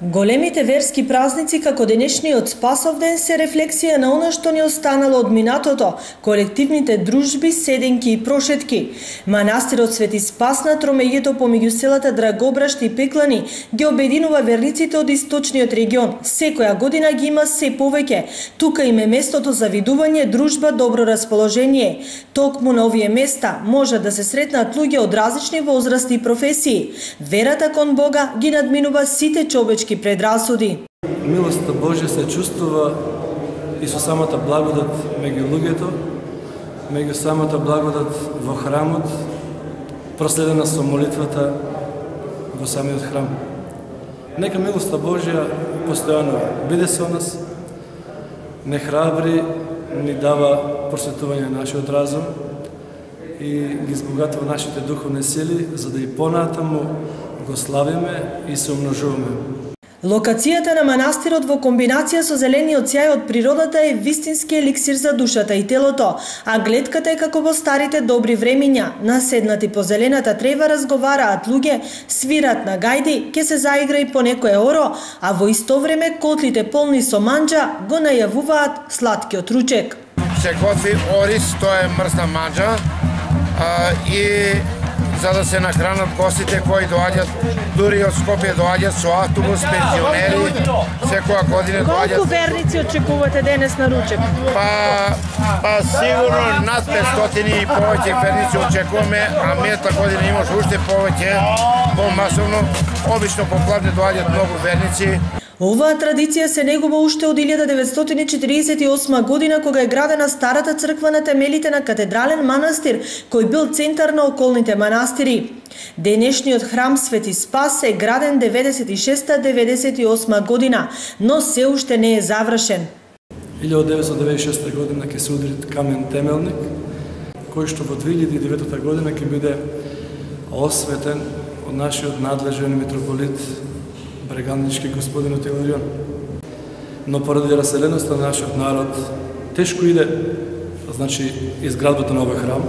Големите верски празници како денешниот Спасовден се рефлексија на она што ни останало од минатото, колективните дружби, седенки и прошетки. Манастирот Свети Спас на тромеѓето помеѓу селата Драгобрашт и Пеклани ги обединува верниците од источниот регион. Секоја година ги има се повеќе. Тука им е местото за видување, дружба, добро расположение. Токму на овие места може да се сретнат луѓе од различни возрасти и професии. Верата кон Бога ги надминува сите човечки предрасуди. Милоста Божја се чувствува и со самата благодат меѓу луѓето, меѓу самата благодат во храмот, проследена со молитвата во самиот храм. Нека милоста Божја постојано биде со нас, не храбри, ни дава просветување на нашиот разум и ги збогатува нашите духовни сили, за да и понатаму го славиме и се умножуваме. Локацијата на манастирот во комбинација со зелениот сјај од природата е вистински еликсир за душата и телото, а гледката е како во старите добри времиња. Наседнати по зелената трева разговараат луѓе, свират на гајди, ке се заигра и по некое оро, а во исто време котлите полни со манџа го најавуваат сладкиот ручек. Се готви орис, тоа е мрсна манџа, и за да се нахранат гостите кои доаѓаат, дури од Скопје доаѓаат со автобус, пензионери, секоја година доаѓаат. Колку верници очекувате денес на ручек? Па сигурно над 500 и повеќе верници очекуваме, а мината година имаш уште повеќе, помасовно, обично по Клавне доаѓаат многу верници. Оваа традиција се негува уште од 1948 година, кога е градена старата црква на темелите на катедрален манастир, кој бил центар на околните манастири. Денешниот храм Свети Спас е граден 96-98 година, но се уште не е завршен. 1996 година ќе се удри камен темелник, кој што во 2009 година ќе биде осветен од нашиот надлежен митрополит Брегалнички господин од Иларион. Но поради раселеноста на нашиот народ, тешко иде, значи, изградбата на овој храм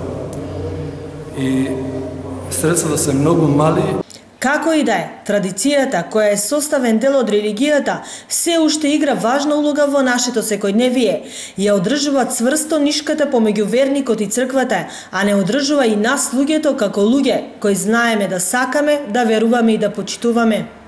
и средствата се многу мали. Како и да е, традицијата, која е составен дел од религијата, се уште игра важна улога во нашето секојдневие. Ја одржува цврсто нишката помеѓу верникот и црквата, а не одржува и нас луѓето како луѓе, кои знаеме да сакаме, да веруваме и да почитуваме.